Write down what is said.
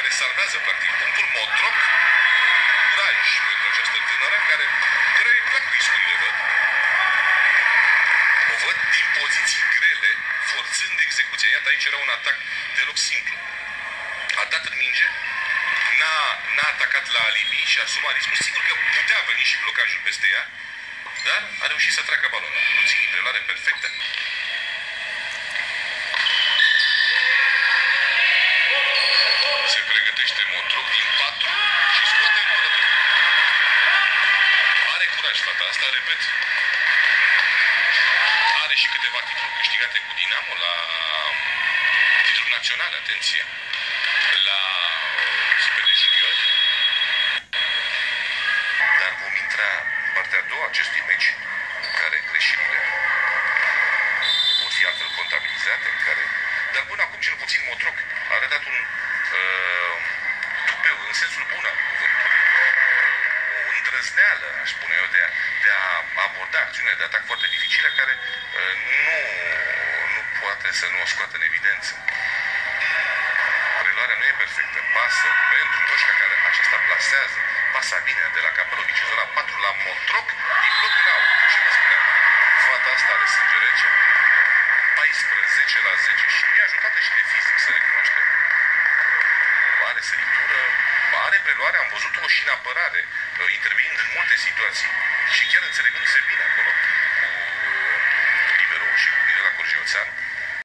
care salvează practic punctul Motroc. Curaj pentru această tânără care îi plac riscurile, văd. O văd din poziții grele, forțând execuția. Iată, aici era un atac deloc simplu. A dat în minge, n-a atacat la alibi și a asumat riscul. Sigur că putea veni și blocajul peste ea, dar a reușit să treacă balonul. Luțini, preluare perfectă. Se pregătește Motroc din 4 și scoate apărătorul. Are curaj fata asta, repet. Are și câteva titluri câștigate cu Dinamo la titluri naționale, atenție. La spre juniori. Dar vom intra în partea a doua acestui meci, în care greșelile vor fi altfel contabilizate, în care... Dar până acum, cel puțin, Motroc a arătat un tupeu, în sensul bun al cuvântului. O îndrăzneală, aș spune eu, de a aborda acțiunile de atac foarte dificile, care nu poate să nu o scoată în evidență. Preluarea nu e perfectă. Pasă pentru Roșca, care aceasta plasează. Pasa bine de la Capelovici, zona 4 la Motroc, din blocul nou. Ce vă spuneam? Fata asta are sânge rece, 14 la 10 și e ajutată și de fizic, să recunoaștem. Are săritură, are preluare, am văzut-o și în apărare, intervenind în multe situații.